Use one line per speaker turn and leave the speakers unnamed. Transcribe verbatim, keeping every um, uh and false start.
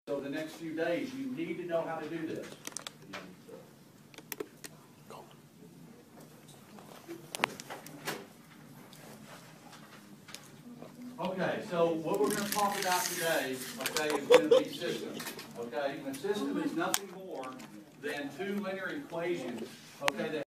So the next few days, you need to know how to do this. Okay, so what we're going to talk about today, okay, is going to be systems. Okay, and a system is nothing more than two linear equations, okay, that